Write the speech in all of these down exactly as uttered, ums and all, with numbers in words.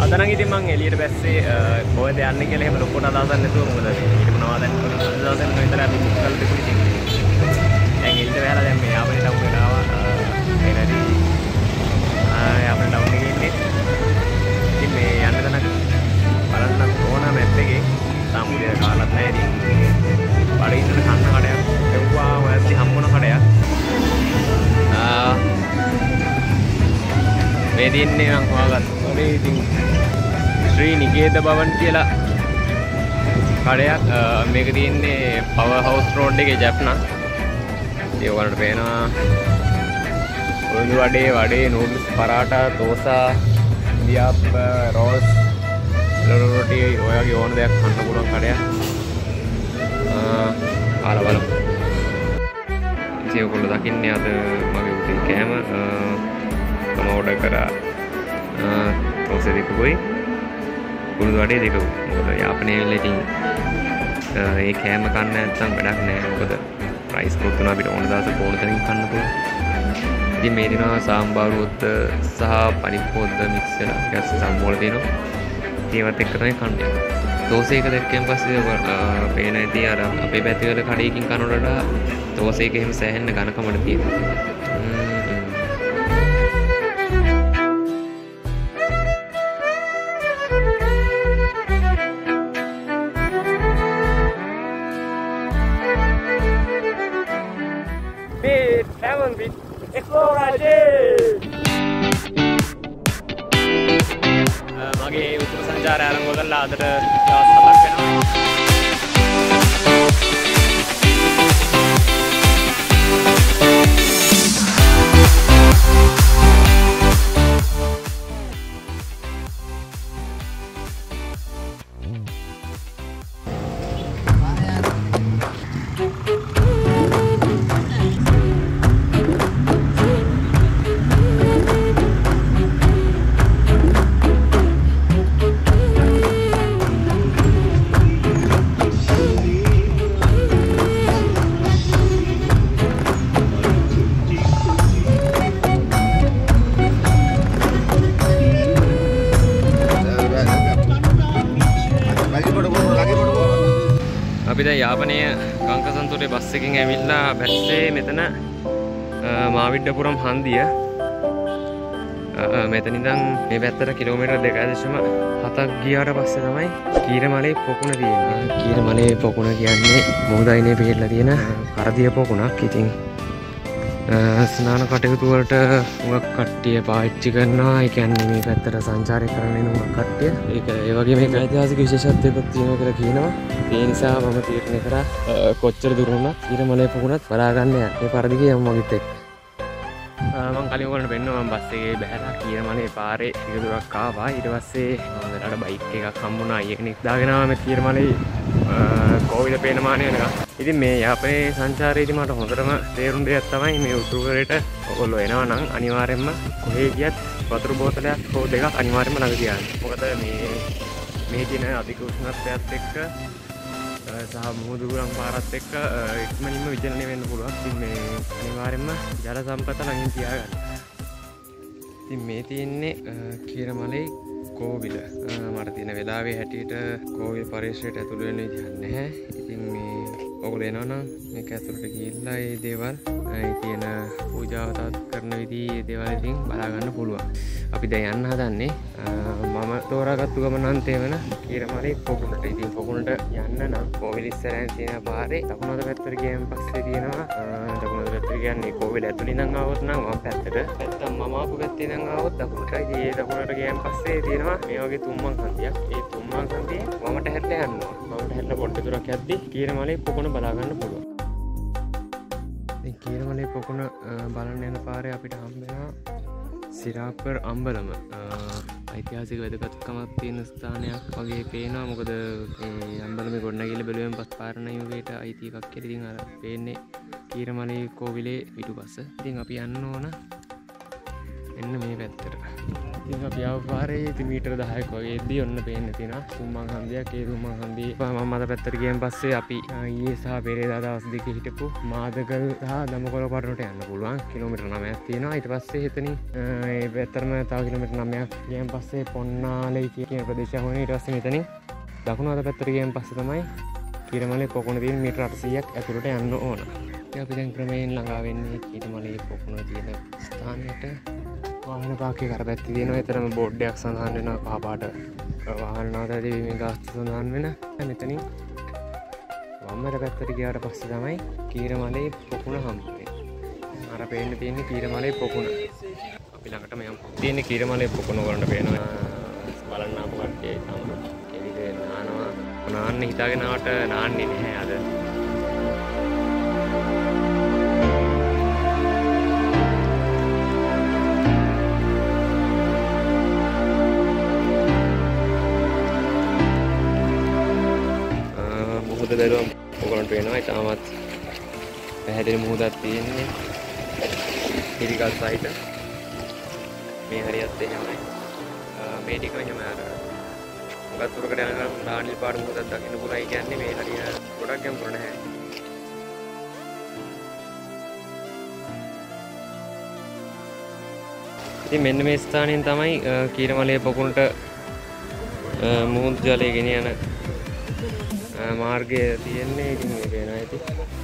අද නම් ඉතින් මම එළියට බැස්සේ කොහෙද යන්නේ කියලා එහෙම ලොකුට අදහසක් නැතුව මොකද මේ ඊට මොනවා දැන් දවසෙන් විතර අපි බුක් කරලා තිබුණේ ඉතින් දැන් එළියට වෙලා දැන් මේ යාපනයේ ටවුන් එකට ආවා එනදී ආ යාපනයේ ටවුන් එකේ ඉන්නේ ඉතින් මේ යන්න තැනක බලන්න ඕන මැප් එකේ සම්මුතිය කාලත් නැහැ ඉතින් බඩේ ඉන්න කන්න කඩයක් එව්වා ඔයත් හම්බුන කඩයක් ආ මේ දින්නේ මම හොයාගත්තා. ඔනේ ඉතින් ශ්‍රී නිගේත භවන් කියලා කඩයක් මේක තියෙන්නේ පවර් හවුස් රෝඩ් එකේ ජැප්නා. ඒ වලට පේනවා උණු වඩේ වඩේ නූඩ්ල්ස් පරාටා දෝසා ඉන්දියාප් රෝල්ස් රොටි ඔයගේ ඕන දෙයක් කන්න පුළුවන් කඩයක්. ආලා බලමු. ඉතින් ඔයගොල්ලෝ දකින්නේ අද මගේ උදේ කෑම මම ඕඩර් කරා තෝසේ දෙකකුයි උණු වඩේ දෙකකුයි. මොකද යාපනයේ වෙලෙ ඉතින් ඒ කෑම කන්න නැත්නම් වැඩක් නැහැ. මොකද ප්‍රයිස් කොත්තුන අපිට ඕන දවසක ඕන තැනකින් කන්න පුළුවන්. ඉතින් මේ දිනවා සාම්බාරුවොත් සහ පනිප්පොත් මික්ස් වෙලා ගැස් සම්මෝල දෙනවා. ඒවත් එක්ක තමයි කන්නේ. දෝසේක දැක්කෙන් පස්සේ පේන ඇති අර අපේ පැත්තේ වල කඩේකින් කනකොට වඩා දෝසේක එහෙම සෑහෙන්න ඝනකමකට තියෙනවා. Travel with Explorer. මගේ උතුරු සංචාරය ආරම්භ කරලා අදට දවස් හතක් වෙනවා. අපි දැන් යාපනයේ කංකසන්තුරේ බස් එකකින් ඇවිල්ලා බැස්සේ මෙතන මාවිඩ්ඩපුරම් හන්දිය. මෙතන ඉඳන් මේ පැත්තට කිලෝමීටර් දෙකයි දශම හතක් ගියාට පස්සේ තමයි කීරමලේ පොකුණ තියෙන්නේ. කීරමලේ පොකුණ කියන්නේ මොහොතයිනේ පිළිලා තියෙන කරදිය පොකුණක්. ඉතින් ස්නාන කටයුතු වලට උගක් කට්ටිය පාවිච්චි කරනවා. ඒ කියන්නේ මේ පැත්තට සංචාරය කරන එන උගක් කට්ටිය. ඒක ඒ වගේ මේක ඓතිහාසික විශේෂත්වයක් තියෙනවා කියලා කියනවා. ඒ නිසා මම තීරණය කරා කොච්චර දුර වුණත් කීරමලේ පොකුණත් බලා ගන්න යන්න. ඒ පරිදි කියමු මගෙත් එක්ක. මම කලින් ඔයගොල්ලන්ට පෙන්නුවා මම බස් එකේ බැහැලා කීරමලේ පාරේ ටික දුරක් ආවා. ඊට පස්සේ මම වෙලාවට බයික් එකක් හම්බුණා. අයියෙක් කෙනෙක් දාගෙන ආවා මේ කීරමලේ කෝවිල පේන මානේ වෙනකන්. ඉතින් මේ යාපනයේ සංචාරයේදී මට හොඳටම තේරුම් දෙයක් තමයි මේ උතුරු කරේට ඔයගොල්ලෝ එනවා නම් අනිවාර්යයෙන්ම කොහේ ගියත් වතුර බෝතලයක් හෝ දෙකක් අනිවාර්යයෙන්ම ළඟ තියාගන්න. මොකද මේ මේ දින අධික උෂ්ණත්වයත් එක්ක සහ මුහුදුගුරන් පාරත් එක්ක ඉක්මනින්ම විජනනය වෙන්න පුළුවන්. ඉතින් මේ අනිවාර්යයෙන්ම ජල සම්පත ළඟින් තියාගන්න. ඉතින් මේ තියෙන්නේ කීරමලේ කෝවිල. මට තියෙන වෙලාවේ හැටියට කෝවිල පරිසරයට ඇතුළු වෙන්න විදිහක් නැහැ. ඉතින් මේ ඔයගොල්ලෝ එනවා නම් මේක ඇතුළට ගිහිල්ලා මේ දේවල් ඒ කියන පූජාව කරන විදිහ මේ දේවල් ඉතින් බලා ගන්න පුළුවන්. අපි දැන් යන්න හදන්නේ මම තෝරාගත්තු ගමනාන්තය වෙන කීරමලේ පොකුණට. ඉතින් පොකුණට යන්න නම් කෝවිල ඉස්සරහින් තියෙන පාරේ දකුණු අත පැත්තට ගියන් පස්සේ තියෙනවා දකුණු අත පැත්තට කියන්නේ කෝවිල ඇතුළේ ඉඳන් ආවොත් නම් වම් පැත්තට නැත්නම් මම ආපු පැත්තේ ඉඳන් ආවොත් දකුණට. ඒ දකුණට ගියන් පස්සේ තියෙනවා මේ වගේ තුම්මන් හන්දියක්. ඒ තුම්මන් හන්දිය වමට හැරිලා යන්න ඕන. වමට හැරිලා පොඩ්ඩ දුරක් යද්දී කීරමලේ පොකුණ බලා ගන්න පුළුවන්. ඉතින් කීරමලේ පොකුණ බලන්න යන පාරේ අපිට හම්බ වෙනවා සිරාපර් අම්බලම. ඓතිහාසික වැදගත්කමක් තියෙන ස්ථානයක් වගේ පේනවා. මොකද මේ අම්බලමේ ගොඩනැගිල්ල බැලුවෙන් පස් පාරණ යුගයට අයිති එකක් කියලා. ඉතින් අර පේන්නේ කීරමලේ කෝවිලේ පිටුපස. ඉතින් අපි යන්න ඕන එන්න මේ පැත්තට. ඉතින් අපි ආව පාරේ ඉතින් මීටර දහයක් වගේ එද්දී ඔන්න පේන්න තියෙනවා සුම්මන් හන්දියක්. ඒ සුම්මන් හන්දිය මම අද පැත්තට ගියන් පස්සේ අපි ඊයේ සහ පෙරේදා දවස් දෙකේ හිටපු මාදගල් සහ දමකොළ පටුවට යන්න පුළුවන්. කිලෝමීටර් නවයක් තියෙනවා. ඊට පස්සේ එතනින් ඒ පැත්තටම තව කිලෝමීටර් නවයක් ගියන් පස්සේ පොන්නාලේ කියන ප්‍රදේශය වුණේ. ඊට පස්සේ මෙතනින් දකුණු අත පැත්තට ගියන් පස්සේ තමයි කීරමලේ පොකුණ තියෙන මීටර අටසීයක් ඇතුළට යන්න ඕන. ඉතින් අපි දැන් ක්‍රමයෙන් ළඟා වෙන්නේ කීරමලේ පොකුණ තියෙන ස්ථානයට. වාහන පාර්කිය කර පැත්තේ තියෙනවා. එතරම් බෝඩ් එකක් සඳහන් වෙනවා කහ පාට වාහන නවතලා දීමේ ගාස්තු සඳහන් වෙන. මෙතනින් වම්මට පැත්තට ගියාට පස්සේ තමයි කීරමලේ පොකුණ හම්බ වෙන්නේ. අර පේන්න තියෙන්නේ කීරමලේ පොකුණ. අපි ළඟටම යමු. තියෙන්නේ කීරමලේ පොකුණ වලට පේනවා. බලන්න ආපු කට්ටිය තම කෙලිදේ නානවා. නාන්න හිතාගෙන ආවට නාන්නේ නැහැ අද. මුහුද බැලුවම ඔයගොල්ලන්ට පේනවා ඉතාමත් පැහැදිලි මුහුදක් තියෙන්නේ. ඉරිකල් සයිඩ් මේ හරියත් එහෙමයි. මේ ටික එහෙම අර මොකක් තුරකට යනකම් දානිල් පාට මුහුදක් දකින්න පුළුවන්. කියන්නේ මේ හරිය ගොඩක් ගැඹුරු නැහැ. ඉතින් මෙන්න මේ ස්ථානයෙන් තමයි කීරමලේ පොකුණට මුහුදු ජලය ගෙන යන මාර්ගය තියෙන්නේ. ඉතින් මේ පේනවා ඇති.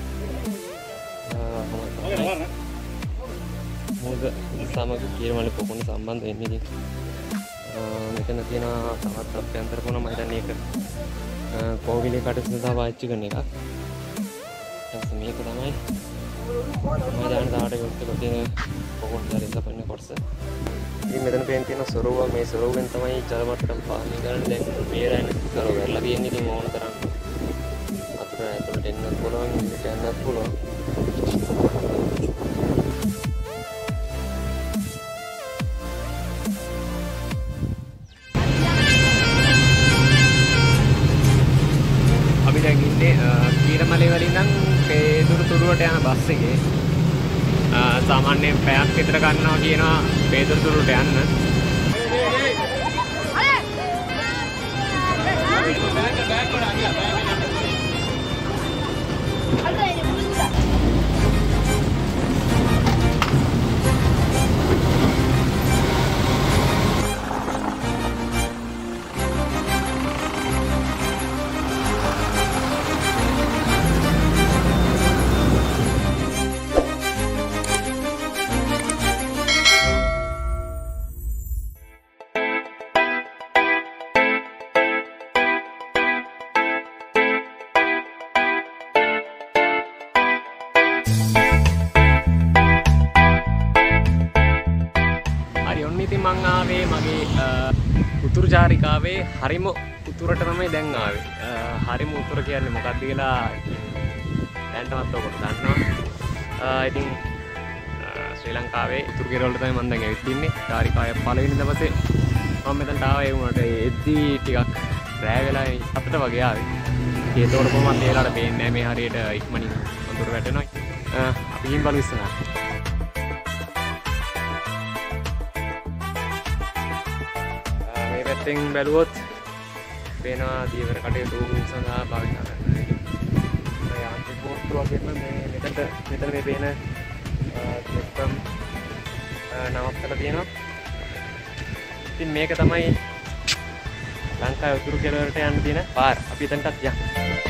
මුහුද සමග කීරමලේ පොකුණ සම්බන්ධ වෙන්නේ. ඉතින් මෙතන තියෙන තවත් අභ්‍යන්තර කොන මම හිතන්නේ ඒක කෝවිලේ කටයුතු සඳහා පාවිච්චි කරන එකක්. ඊට මේක තමයි මම දැන් තාට යොත් තියෙන පොකුණ ජලය සපන්න කොටස. ඉතින් මෙතන පේන තියෙන සොරව මේ සොරවෙන් තමයි ජල මට්ටම පාලනය කරන්නේ. දැන් මේ රැන සොරව වෙලා තියෙන්නේ. ඉතින් ඕන තරම් අතට ඇතුළට එන්නත් පුළුවන්, ඉන්නත් යන්නත් පුළුවන්. අපි දැන් ඉන්නේ කීරමලේ වලින් නම් පේදුරු තුරුවට යන බස් එකේ. සාමාන්‍යයෙන් පැයක් විතර ගන්නවා කියනවා පේදුරු තුරුවට යන්න. මං ආවේ මගේ උතුරු චාරිකාවේ හරිම උතුරට තමයි දැන් ආවේ. හරිම උතුර කියන්නේ මොකක්ද කියලා දැන්ටමත් ඔයගොල්ලෝ දන්නවා. ඉතින් ශ්‍රී ලංකාවේ උතුරු කෙරවල තමයි මම දැන් ඇවිත් ඉන්නේ. චාරිකාවේ පළවෙනි දවසේ මම මෙතනට ආවා. ඒ වුණාට එද්දී ටිකක් රෑ වෙලා අපිට වගේ ආවේ. ඒතකොට කොහොමද ඒලාට පේන්නේ නැහැ මේ හරියට ඉක්මනින් උතුර වැටෙනවා. අපි ගිහින් බලමු ඉස්සරහට. පැත්තෙන් බැලුවොත් පේනවා දීවර කටයුතු සඳහා භාවිත කරන යාන්ත්‍රික බෝට්ටු වගේම මේ මෙතනට මෙතන මේ පේන දෙක්කම් නවත්තලා තියෙනවා. ඉතින් මේක තමයි ලංකාවේ උතුරු කෙළවරට යන්න තියෙන පාර. අපි එතනටත් යමු.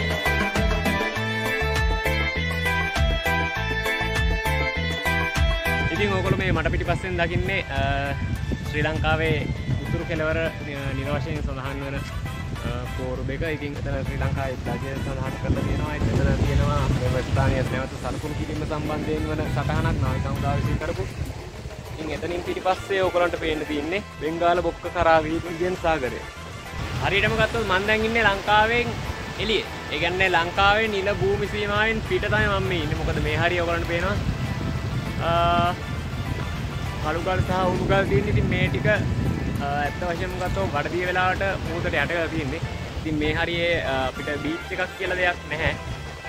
ඉතින් ඕගොල්ලෝ මේ මට පිටිපස්සෙන් දකින්නේ ශ්‍රී ලංකාවේ උතුරු කෙළවර නිරවශයෙන් සඳහන් වන කෝරු දෙක. ඉතින් එතන ශ්‍රී ලංකාවේ රජය සඳහන් කරලා තියෙනවා. එතන තියෙනවා මේ ස්ථානීය නැවත සලකුණු කිරීම සම්බන්ධයෙන් වන සටහනක් නාවික හමුදාව විසින් කරපු. ඉතින් එතනින් පිටිපස්සේ ඕගොල්ලන්ට පේන්න තියෙන්නේ බෙන්ගාල බොක්ක කරා විද්‍යුත් සාගරය. හරියටම ගත්තොත් මම දැන් ඉන්නේ ලංකාවෙන් එළියේ. ඒ කියන්නේ ලංකාවේ නිල භූමි සීමාවෙන් පිට තමයි මම මේ ඉන්නේ. මොකද මේ හරිය ඕගොල්ලන්ට පේනවා කළුගල් සහ උණුගල් තියෙන. ඉතින් මේ ටික ඇත්ත වශයෙන්ම ගත්තොත් ගඩදිය වෙලාවට මුහුදට යට වෙලා තියෙන්නේ. ඉතින් මේ හරියේ අපිට බීච් එකක් කියලා දෙයක් නැහැ.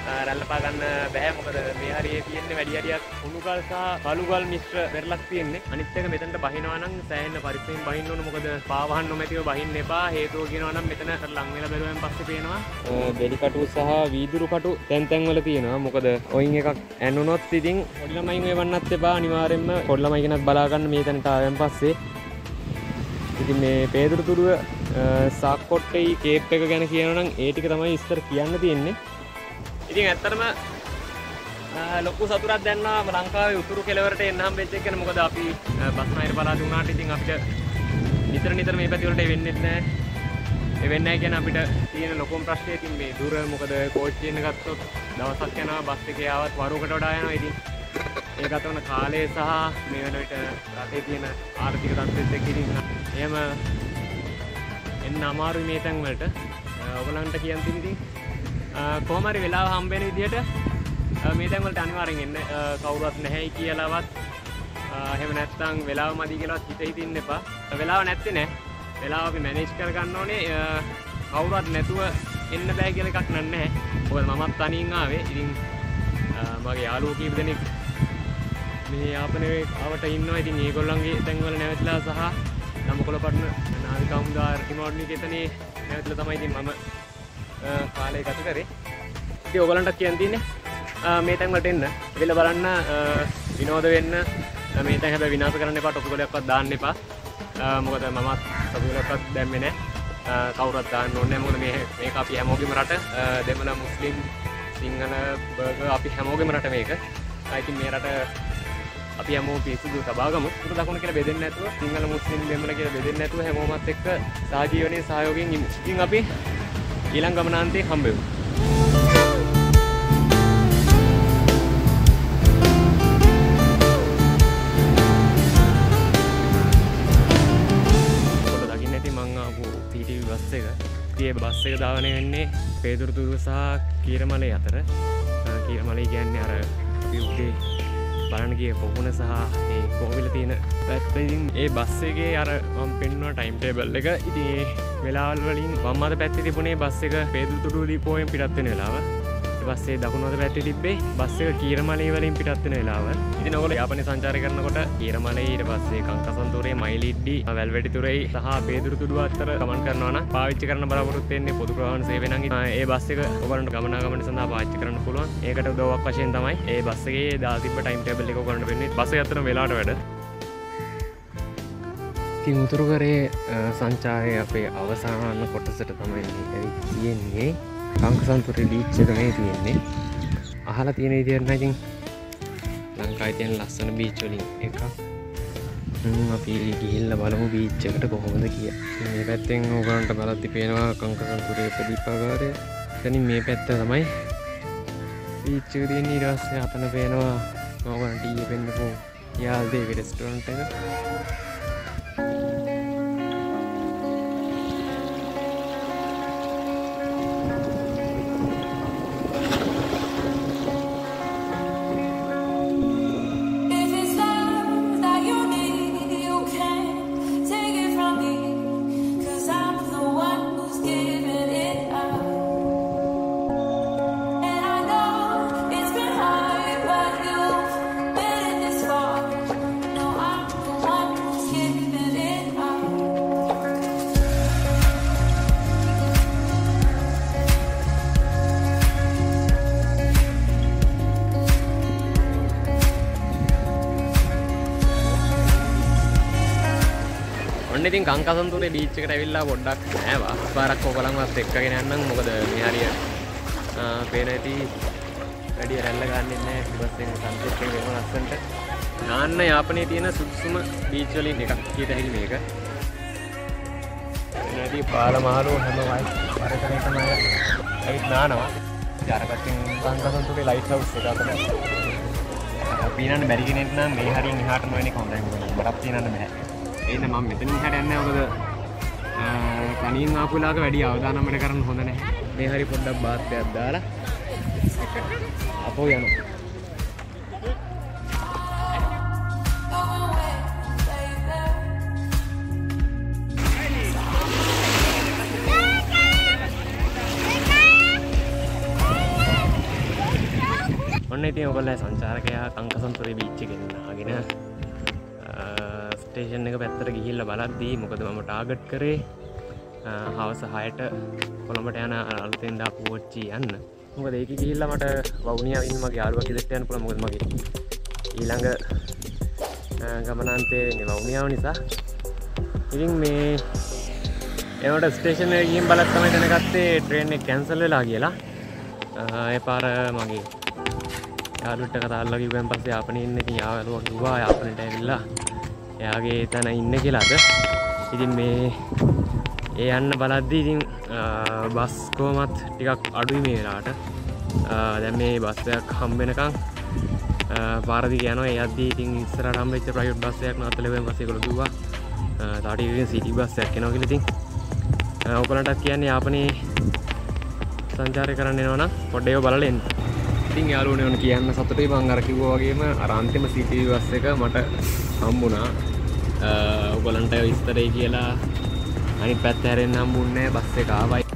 රැල්ලපා ගන්න බෑ. මොකද මේ හරියේ තියෙන්නේ වැඩි හරියක් උණුගල් සහ කළුගල් මිශ්‍ර වෙරළක් තියෙන්නේ. අනිත් එක මෙතනට බහිනවා නම් සෑහෙන පරිස්සමෙන් බහින්න ඕන. මොකද පාවහන් නොමැතිව බහින්න එපා. හේතුව කියනවා නම් මෙතන ලං වෙලා බැලුවෙන් පස්සේ පේනවා බෙලි කටු සහ වීදුරු කටු තැන් තැන් වල තියෙනවා. මොකද ඔයින් එකක් ඇන්නුනොත් ඉතින් පොඩි ළමයින් එවන්නත් එපා. අනිවාර්යෙන්ම පොඩි ළමයි කෙනත් බලා ගන්න මේ තැනට ආවෙන් පස්සේ. ඉතින් මේ පේදුරු තුඩුව සක්කොට්ටේ කේප් එක ගැන කියනවා නම් ඒ ටික තමයි ඉස්සර කියන්න තියෙන්නේ. ඉතින් ඇත්තටම ලොකු සතුටක් දැනනවා ලංකාවේ උතුරු කෙළවරට එන්න හම්බෙච්ච එක ගැන. මොකද අපි බස්නාහිර පළාතේ වුණාට ඉතින් අපිට නිතර නිතර මේ පැති වලට එවෙන්නෙත් නැහැ. එවෙන්නේ නැහැ කියන අපිට තියෙන ලොකුම ප්‍රශ්නේ ඉතින් මේ දුර. මොකද කෝච්චි එක ගත්තොත් දවසක් යනවා, බස් එකේ ආවත් වරුවකට වඩා යනවා. ඉතින් ඒ ගත වන කාලය සහ මේ වෙන විට රටේ තියෙන ආර්ථික තත්ත්වෙත් එක්ක ඉතින් එහෙම එන්න අමාරුයි මේ තැන් වලට. ඔයගලන්ට කියන්න තියෙන ඉතින් කොහොම හරි වෙලාව හම්බ වෙන විදිහට මේ තැන් වලට අනිවාර්යෙන් එන්න. කවුරුවත් නැහැයි කියලාවත් එහෙම නැත්නම් වෙලාව මදි කියලාවත් හිත හිතින්න එපා. වෙලාව නැත්තේ නෑ. වෙලාව අපි මැනේජ් කරගන්න ඕනේ. කවුරුවත් නැතුව එන්න බෑ කියලා එකක් නෑ. මොකද මමත් තනියෙන් ආවේ. ඉතින් මගේ යාළුවෝ කීප දෙනෙක් මේ යාපනයේ ආවට ඉන්නවා. ඉතින් ඒගොල්ලන්ගේ තැන් වල නැවතිලා සහ නම්කොළපටන නාවික හමුදා රිමෝඩ්නික එතනේ නැවතිලා තමයි ඉතින් මම කාලය ගත කරේ. ඉතින් ඔයගලන්ට කියන්න තියෙන්නේ මේ තැන් වලට එන්න. එවිල බලන්න, විනෝද වෙන්න. මේ තැන් හැබැයි විනාශ කරන්න එපා. ටොපි ගොඩක්වත් දාන්න එපා. මොකද මමත් ටොපි ගොඩක්වත් දැම්මේ නැහැ. කවුරුත් දාන්න ඕනේ නැහැ. මොකද මේ මේක අපි හැමෝගෙම රට. දෙමළ, මුස්ලිම්, සිංහල, බර්ගර් අපි හැමෝගෙම රට මේක. ඉතින් මේ රට අපි හැමෝම පිසුදු තබාගමු. උතුරු දකුණ කියලා බෙදෙන්නේ නැතුව, සිංහල, මුස්ලිම්, දෙමළ කියලා බෙදෙන්නේ නැතුව හැමෝමත් එක්ක සහජීවනයේ සහයෝගයෙන් ඉමු. ඉතින් අපි ඊළඟ ගමනාන්තයේ හම්බ වෙමු. පොඩ දකින්න ඇති මං ආපු පී ටී වී බස් එක. ඉතින් බස් එක දාවන වෙන්නේ පේදුරු තුඩුව සහ කීරමලේ අතර. කීරමලේ කියන්නේ අර අපි උදේ බලන්න ගිය පොකුණ සහ මේ කෝවිල තියෙන පැත්ත. ඉතින් ඒ බස් එකේ අර මම පෙන්නුවා ටයිම් ටේබල් එක. ඉතින් ඒ වෙලාවල් වලින් වම් අත පැත්තේ තිබුණේ බස් එක පේදුරු තුඩුව දීපෝයෙන් පිටත් වෙන වෙලාව. ඊට පස්සේ දකුණු අත පැත්තේ තිබ්බේ බස් එක කීරමලේ වලින් පිටත් වෙන වෙලාව. ඉතින් ඔයගොල්ලෝ යාපනයේ සංචාරය කරනකොට කීරමලේ, ඊට පස්සේ කංකසන්තුරේ, මයිලිඩ්ඩි, වැල්වැටිතුරේ සහ පේදුරු තුඩුව අතර ගමන් කරනවා නම් පාවිච්චි කරන්න බලාපොරොත්තු වෙන්නේ පොදු ප්‍රවාහන සේවය නම් ඒ බස් එක ඔයගොල්ලන්ට ගමනාගමන සඳහා පාවිච්චි කරන්න පුළුවන්. ඒකට උදව්වක් වශයෙන් තමයි ඒ බස් එකේ දාලා තිබ්බ ටයිම් ටේබල් එක ඔයගොල්ලන්ට වෙන්නේ. බස් එක අතරම වෙලාවට වැඩ. ඉතින් උතුරු කරේ සංචාරයේ අපේ අවසාන කොටසට තමයි ඇවිත් තියෙන්නේ. කංකසන්තුරේ බීච් එක මේ තියෙන්නේ. අහලා තියෙන විදිහට නම් ඉතින් ලංකාවේ තියෙන ලස්සන බීච් වලින් එකක්. අපි ගිහිල්ලා බලමු බීච් එකට කොහොමද කියලා. මේ පැත්තෙන් ඕගලන්ට බලද්දි පේනවා කංකසන්තුරේ ප්‍රදීපාගාරය. එතනින් මේ පැත්ත තමයි බීච් එක තියෙන්නේ. ඊට පස්සේ අතන පේනවා ඕගලන්ට ඊයේ පෙන්නපු යාල්දේවි රෙස්ටෝරන්ට් එක. ඉතින් කංකසන්තුරේ බීච් එකට ඇවිල්ලා පොඩ්ඩක් නෑවා. පාරක් ඔයගලන්වත් එක්කගෙන යන්නම්. මොකද මේ හරිය පේන ඇති වැඩි රැල්ල ගන්නෙ නෑ. ඊට පස්සේ සන්සෙට් එක වෙන ලස්සනට. නාන්න යාපනයේ තියෙන සුදුසුම බීච් වලින් එකක් කීයට හිලි මේක. එනදී පාලමහලෝ හැම වයි පරතරයටම ඇවිත් නානවා. ඊට පස්සේ කංකසන්තුරේ ලයිට් හවුස් එක අතර පීනන්න බැරි කෙනෙක් නම් මේ හරියෙන් එහාටම වෙන්නේ කොහොමද? මටත් පීනන්න බෑ. එන්න මම මෙතනින් එහාට යන්නේ නැහැ. මොකද තනියෙන් ආපු වෙලාවක වැඩි අවදානමකට කරන්න හොඳ නැහැ. මේ හරි පොඩ්ඩක් බාත් එකක් දාලා අපෝ යනවා. ඉතින් ඔයගොල්ලෝ සංචාරකයා කංකසන්තුරේ බීච් එකෙන් ආගෙන ස්ටේෂන් එක පැත්තට ගිහිල්ලා බලද්දී මොකද මම ටාගට් කරේ හවස හයට කොළඹට යන අලුතෙන් දාපු වොච්චි යන්න. මොකද ඒකේ ගිහිල්ලා මට වවුනියා ඉන්න මගේ යාළුවා ගෙදරට යන්න පුළුවන්. මොකද මගේ ඊළඟ ගමනාන්තයේ වෙන්නේ වවුනියාව නිසා. ඉතින් මේ ඒවට ස්ටේෂන් එකේ ගිහින් බලත් තමයි දැනගත්තේ ට්‍රේන් එක කැන්සල් වෙලා කියලා. ඒ පාර මගේ යාළුවට කතා කරලා කිව්වන් පස්සේ ආපනේ ඉන්න. ඉතින් යාළුවා කිව්වා ආපනට ඇවිල්ලා එයාගේ තැන ඉන්න කියලාද. ඉතින් මේ ඒ යන්න බලද්දී ඉතින් බස් කොහමත් ටිකක් අඩුයි මේ වෙලාවට. දැන් මේ බස් එකක් හම්බ වෙනකන් පාර දිගේ යනවා. ඒ යද්දී ඉතින් ඉස්සරහට හම්බෙච්ච ප්‍රයිවට් බස් එකක් නවත්තලා ඉවෙන් පස්සේ ඒගොල්ලෝ කිව්වා තාටි ඉතින් සිටි බස් එකක් එනවා කියලා. ඉතින් ඔයගොල්ලන්ටත් කියන්නේ යාපනේ සංචාරය කරන්න එනවා නම් පොඩ්ඩක් ඒව බලලා එන්න. ඉතින් යාළුවනේ ඔන්න කියන්න සතුටුයි. මම අර කිව්වා වගේම අර අන්තිම සිටි බස් එක මට හම්බුණා. ඔයගොල්ලන්ට විස්තරේ කියලා අනිත් පැත්ත හැරෙන්න හම්බුන්නේ නැහැ. බස් එක ආවයි.